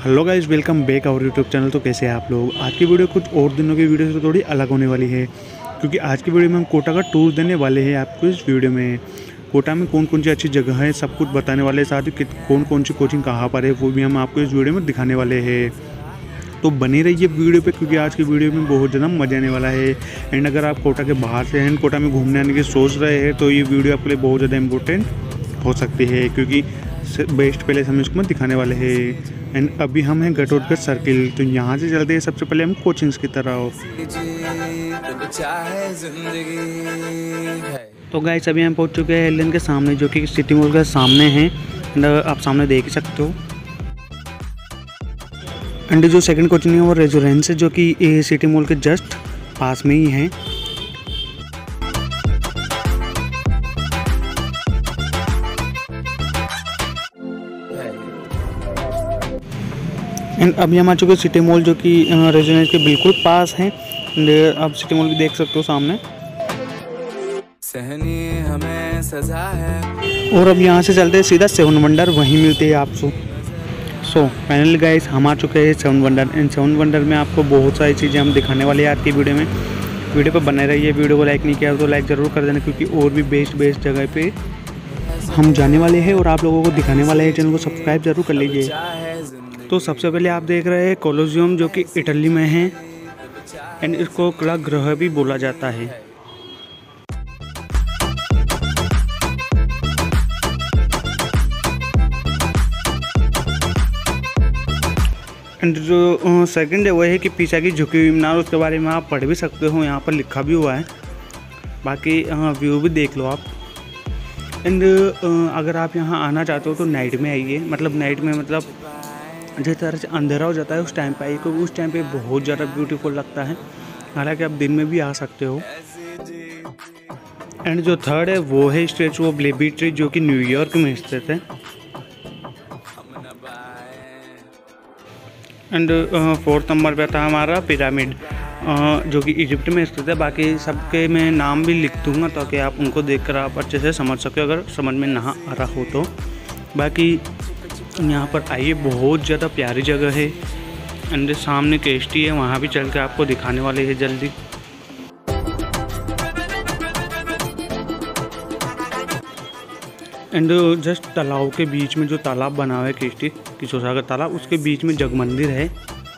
Hello guys, welcome back our YouTube channel. तो कैसे हैं आप लोग। आज की वीडियो कुछ और दिनों की वीडियो से थोड़ी अलग होने वाली है, क्योंकि आज की वीडियो में हम कोटा का टूर देने वाले हैं आपको। इस वीडियो में कोटा में कौन कौन सी अच्छी जगह है सब कुछ बताने वाले हैं, साथ ही कौन कौन सी कोचिंग कहाँ पर है वो भी हम आपको इस वीडियो में दिखाने वाले हैं। तो बने रहिए वीडियो पे, क्योंकि आज की वीडियो में बहुत ज़्यादा मजा आने वाला है। एंड अगर आप कोटा के बाहर से हैं, कोटा में घूमने आने की सोच रहे हैं, तो ये वीडियो आपके लिए बहुत ज़्यादा इंपॉर्टेंट हो सकती है, क्योंकि बेस्ट पहले हम इसको दिखाने वाले हैं। एंड अभी हम हैं घटोटगढ़ सर्किल, तो यहाँ से चलते हैं सबसे पहले हम कोचिंग्स की तरफ। तो गाइस अभी हम पहुँच चुके हैं एलियन के सामने, जो कि सिटी मॉल के सामने है। आप सामने देख सकते हो। एंड जो सेकंड कोचिंग है वो रेजोरेंस है, जो कि सिटी मॉल के जस्ट पास में ही है। एंड अभी हम आ चुके हैं सिटी मॉल, जो कि रेजोरेंस के बिल्कुल पास है। आप सिटी मॉल भी देख सकते हो सामने। सहनी हमें सजा है। और अब यहाँ से चलते हैं सीधा सेवन वंडर, वहीं मिलते हैं आपको। सो फाइनली गाइस हम आ चुके हैं seven wonder. And seven wonder में आपको बहुत सारी चीज़ें हम दिखाने वाले हैं आज की वीडियो में। वीडियो पर बने रहिए। वीडियो को लाइक नहीं किया तो लाइक ज़रूर कर देना, क्योंकि और भी बेस्ट जगह पे हम जाने वाले हैं और आप लोगों को दिखाने वाले हैं। चैनल को सब्सक्राइब जरूर कर लीजिए। तो सबसे पहले आप देख रहे हैं कोलोसियम, जो कि इटली में है। एंड इसको कला ग्रह भी बोला जाता है। एंड जो सेकंड है वो है कि पीछा की झुकी हुई मीनार, उसके बारे में आप पढ़ भी सकते हो, यहाँ पर लिखा भी हुआ है। बाकी व्यू भी देख लो आप। एंड अगर आप यहाँ आना चाहते हो तो नाइट में आइए, मतलब नाइट में मतलब जिस तरह से अंधेरा हो जाता है उस टाइम पे आइए, क्योंकि उस टाइम पे बहुत ज़्यादा ब्यूटीफुल लगता है। हालांकि आप दिन में भी आ सकते हो। एंड जो थर्ड है वो है स्टैचू ऑफ लिबर्टी, जो कि न्यूयॉर्क में स्थित है। एंड फोर्थ नंबर पे था हमारा पिरामिड, जो कि इजिप्ट में स्थित है। बाकी सबके मैं नाम भी लिख दूँगा ताकि आप उनको देखकर आप अच्छे से समझ सके, अगर समझ में ना आ रहा हो तो। बाकी यहाँ पर आइए, बहुत ज़्यादा प्यारी जगह है। एंड सामने केस्टी है, वहाँ भी चल के आपको दिखाने वाले हैं जल्दी। एंड जस्ट तालाब के बीच में जो तालाब बना हुआ है केस्टी किशोर तालाब, उसके बीच में जग मंदिर है।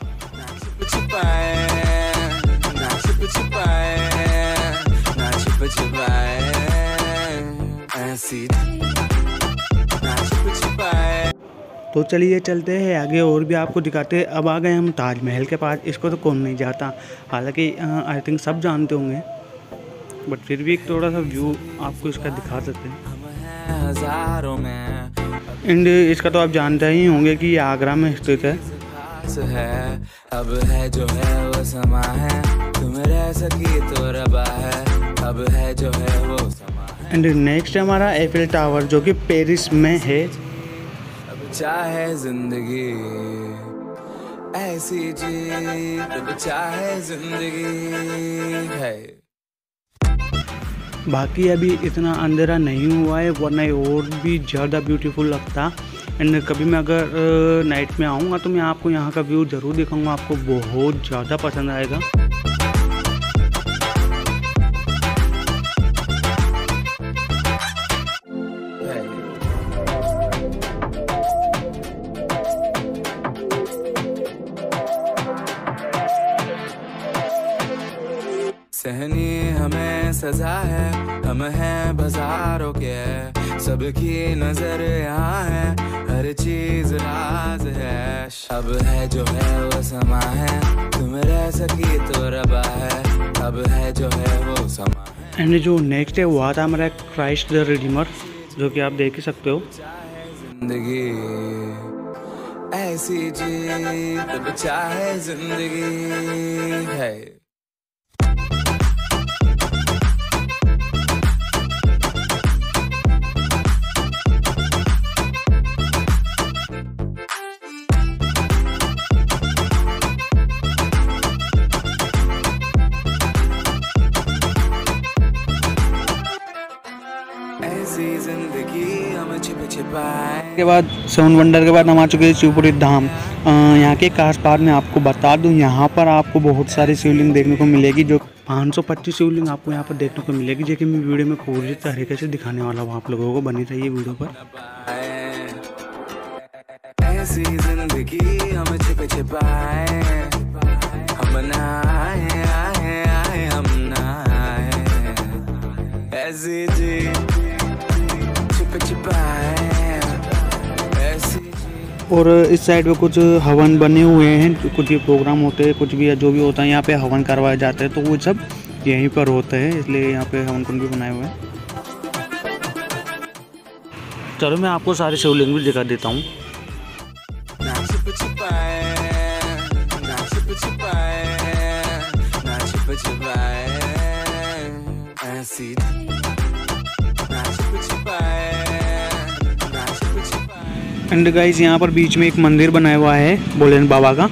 तो चलिए चलते हैं आगे और भी आपको दिखाते हैं। अब आ गए हम ताजमहल के पास। इसको तो कौन नहीं जाता, हालांकि आई थिंक सब जानते होंगे, बट फिर भी एक थोड़ा सा व्यू आपको इसका दिखा सकते हैं। एंड इसका तो आप जानते ही होंगे कि ये आगरा में स्थित है। अब है जो है वो समा है, तुम रह सकी तो रबा है। अब है जो है वो समा है। एंड नेक्स्ट हमारा एफिल टावर, जो कि पेरिस में है। अब चाहे जिंदगी ऐसी जी, अब चाहे जिंदगी है। बाकी अभी इतना अंधेरा नहीं हुआ है, वरना और भी ज़्यादा ब्यूटीफुल लगता। एंड कभी मैं अगर नाइट में आऊँगा तो मैं आपको यहाँ का व्यू ज़रूर दिखाऊंगा, आपको बहुत ज़्यादा पसंद आएगा। सहनी हमें सजा है, हम हैं बाजारों के, सबकी नजर यहाँ है, हर चीज राज है। अब है जो है वो समा है, तुम रह सकी तो रबा है। अब है जो है वो समा है। एंड जो नेक्स्ट है वो आता है हमारा क्राइस्ट द रिडीमर, जो कि आप देख ही सकते हो। जिंदगी ऐसी जी, अब चाहे जिंदगी है। ऐसी जिंदगी हम छिप छिपाए के बाद 7 वंडर के बाद हम आ चुके हैं शिवपुरी धाम। यहाँ के खास बात मैं आपको बता दूँ, यहाँ पर आपको बहुत सारी शिवलिंग देखने को मिलेगी, जो 525 शिवलिंग आपको यहाँ पर देखने को मिलेगी, जो कि मैं वीडियो में पूरी तरीके से दिखाने वाला हूँ आप लोगों को। बनी रहिए वीडियो पर। ऐसी जिंदगी हम छिप छिपाए, हम ना आए आए आए हम ना आए, ऐसी जी छिप छिपाए, ऐसी जी। और इस साइड पे कुछ हवन बने हुए हैं, कुछ भी प्रोग्राम होते हैं, कुछ भी जो भी होता है यहाँ पे हवन करवाए जाते हैं, तो वो सब यहीं पर होते हैं, इसलिए यहाँ पे हवन कुंड भी बनाए हुए हैं। चलो मैं आपको सारे शिवलिंग भी दिखा देता हूँ। एंड गाइस यहाँ पर बीच में एक मंदिर बनाया हुआ है भोलेनाथ बाबा का।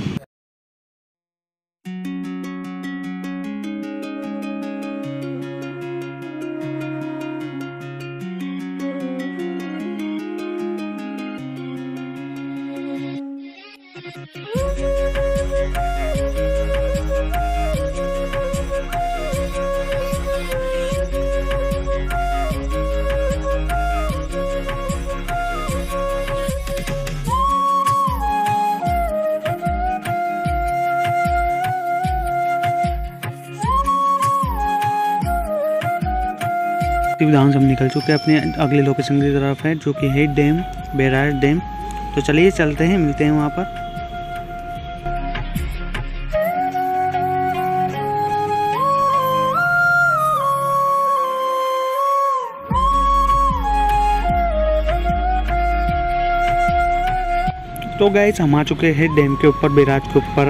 विधान से हम निकल चुके हैं अपने अगले लोकेशन की तरफ है, जो कि है डैम, बैराज डैम। तो चलिए चलते हैं, मिलते हैं वहाँ पर। तो गाइस हम आ चुके हैं डैम के ऊपर, बैराज के ऊपर।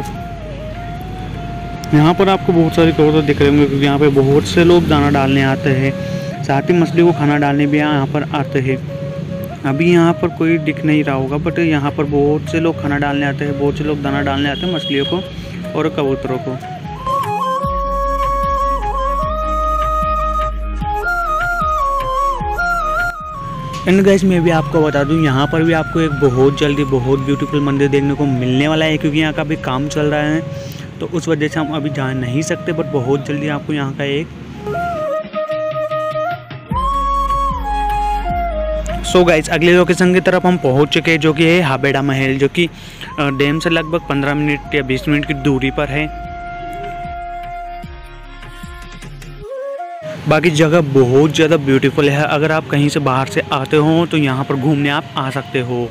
यहाँ पर आपको बहुत सारे कबूतर दिख रहे होंगे, क्योंकि यहाँ पे बहुत से लोग दाना डालने आते हैं, साथ ही मछली को खाना डालने भी यहाँ पर आते हैं। अभी यहाँ पर कोई दिख नहीं रहा होगा, बट यहाँ पर बहुत से लोग खाना डालने आते हैं, बहुत से लोग दाना डालने आते हैं मछलियों को और कबूतरों को। एंड गाइस मैं भी आपको बता दूं, यहाँ पर भी आपको एक बहुत जल्दी बहुत ब्यूटीफुल मंदिर देखने को मिलने वाला है, क्योंकि यहाँ का भी काम चल रहा है, तो उस वजह से हम अभी जा नहीं सकते, बट बहुत जल्दी आपको यहाँ का एक। सो गाइस अगले लोकेशन की तरफ हम पहुँच चुके हैं, जो कि है हाबेड़ा महल, जो कि डैम से लगभग 15 मिनट या 20 मिनट की दूरी पर है। बाकी जगह बहुत ज़्यादा ब्यूटीफुल है, अगर आप कहीं से बाहर से आते हो तो यहाँ पर घूमने आप आ सकते हो।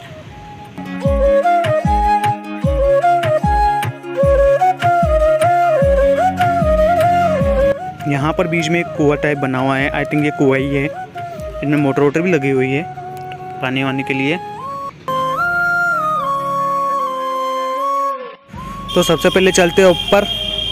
यहाँ पर बीच में एक कुआं टाइप बना हुआ है, आई थिंक ये कुआं ही है, इनमें मोटर वोटर भी लगी हुई है पानी वानी के लिए। तो सबसे पहले चलते हैं ऊपर।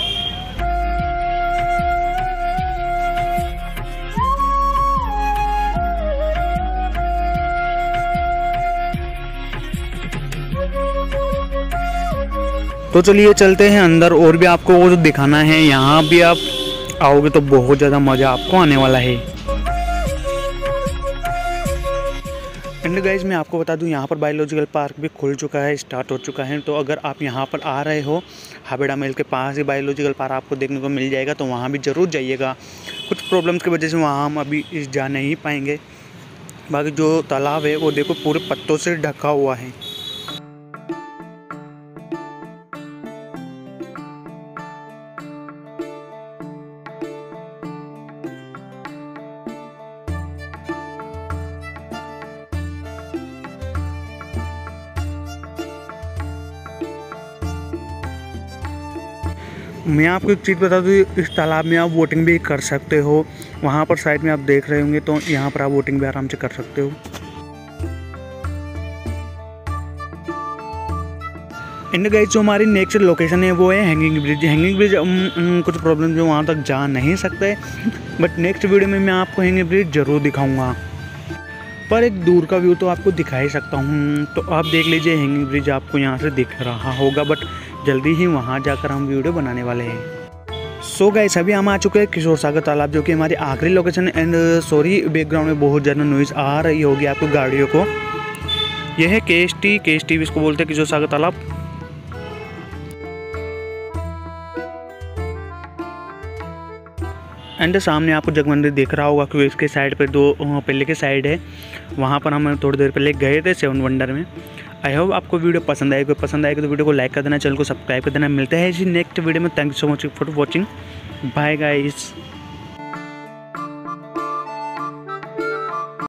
तो चलिए चलते हैं अंदर, और भी आपको वो दिखाना है। यहाँ भी आप आओगे तो बहुत ज़्यादा मज़ा आपको आने वाला है। एंड गाइज मैं आपको बता दूं, यहाँ पर बायोलॉजिकल पार्क भी खुल चुका है, स्टार्ट हो चुका है। तो अगर आप यहाँ पर आ रहे हो, हाबेड़ा महल के पास ही बायोलॉजिकल पार्क आपको देखने को मिल जाएगा, तो वहाँ भी ज़रूर जाइएगा। कुछ प्रॉब्लम्स की वजह से वहाँ हम अभी जा नहीं पाएंगे। बाकी जो तालाब है वो देखो पूरे पत्तों से ढका हुआ है। मैं आपको एक चीज़ बता दूँ, इस तालाब में आप बोटिंग भी कर सकते हो। वहाँ पर साइड में आप देख रहे होंगे, तो यहाँ पर आप बोटिंग भी आराम से कर सकते हो। एंड गाइस जो हमारी नेक्स्ट लोकेशन है वो है हैंगिंग ब्रिज। हैंगिंग ब्रिज कुछ प्रॉब्लम जो वहाँ तक जा नहीं सकते, बट नेक्स्ट वीडियो में मैं आपको हैंगिंग ब्रिज ज़रूर दिखाऊँगा। पर एक दूर का व्यू तो आपको दिखा ही सकता हूँ, तो आप देख लीजिए हैंगिंग ब्रिज आपको यहाँ से दिख रहा होगा, बट जल्दी ही वहाँ जाकर हम वीडियो बनाने वाले हैं। सो गाइस अभी हम आ चुके हैं किशोर सागर तालाब, जो कि हमारी आखिरी लोकेशन। एंड सॉरी बैकग्राउंड में बहुत ज़्यादा नॉइज़ आ रही होगी आपको गाड़ियों को। यह है KST भी इसको बोलते हैं, किशोर सागर तालाब। एंड सामने आपको जग मंदिर दिख रहा होगा क्योंकि इसके साइड पर 2 पहले के साइड है, वहाँ पर हम थोड़ी देर पहले गए थे 7 वंडर में। आई होप आपको वीडियो पसंद आएगी, तो वीडियो को लाइक कर देना, चैनल को सब्सक्राइब कर देना। मिलते हैं इसी नेक्स्ट वीडियो में। Thank you so much for watching, bye guys.